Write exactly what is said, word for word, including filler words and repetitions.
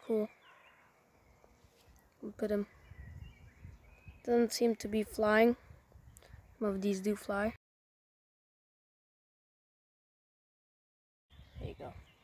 cool. We'll put him. Doesn't seem to be flying. Some of these do fly. There you go.